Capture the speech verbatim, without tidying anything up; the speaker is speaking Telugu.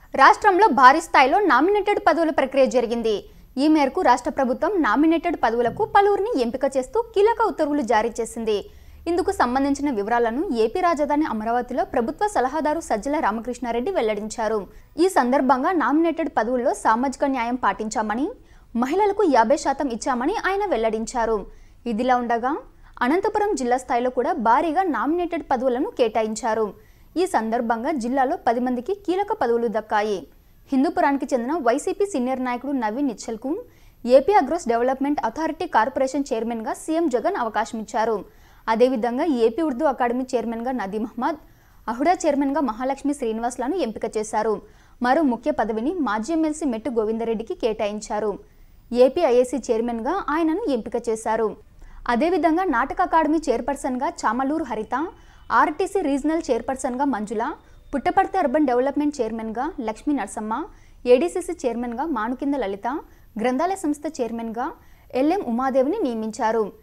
రాష్ట్రంలో భారీ స్థాయిలో నామినేటెడ్ పదవుల ప్రక్రియ జరిగింది. ఈ మేరకు రాష్ట్ర ప్రభుత్వం నామినేటెడ్ పదవులకు పలువురిని ఎంపిక చేస్తూ కీలక ఉత్తర్వులు జారీ చేసింది. ఇందుకు సంబంధించిన వివరాలను ఏపీ రాజధాని అమరావతిలో ప్రభుత్వ సలహాదారు సజ్జల రామకృష్ణారెడ్డి వెల్లడించారు. ఈ సందర్భంగా నామినేటెడ్ పదవుల్లో సామాజిక న్యాయం పాటించామని, మహిళలకు యాభై శాతం ఇచ్చామని ఆయన వెల్లడించారు. ఇదిలా ఉండగా అనంతపురం జిల్లా స్థాయిలో కూడా భారీగా నామినేటెడ్ పదవులను కేటాయించారు. ఈ సందర్భంగా జిల్లాలో పది మందికి కీలక పదవులు దక్కాయి. హిందూపురానికి చెందిన వైసీపీ సీనియర్ నాయకుడు నవీన్ నిచ్చల్కు AP agros development authority corporation చైర్మన్గా సీఎం జగన్ అవకాశం ఇచ్చారు. అదేవిధంగా ఏపీ ఉర్దూ అకాడమీ చైర్మన్గా నదీం అహ్మద్, అహుడా చైర్మన్గా మహాలక్ష్మి శ్రీనివాస్లను ఎంపిక చేశారు. మరో ముఖ్య పదవిని మాజీ ఎమ్మెల్సీ మెట్టు గోవిందరెడ్డికి కేటాయించారు. ఏపీ ఐఏసీ చైర్మన్గా ఆయనను ఎంపిక చేశారు. అదేవిధంగా నాటక అకాడమీ చైర్పర్సన్గా చామలూరు హరిత, ఆర్టీసీ రీజనల్ చైర్పర్సన్గా మంజుల, పుట్టపర్తి అర్బన్ డెవలప్మెంట్ చైర్మన్గా లక్ష్మీ నరసమ్మ, ఏడీసీసీ చైర్మన్గా మానుకింద లలిత, గ్రంథాలయ సంస్థ చైర్మన్గా ఎల్ఎం ఉమాదేవిని నియమించారు.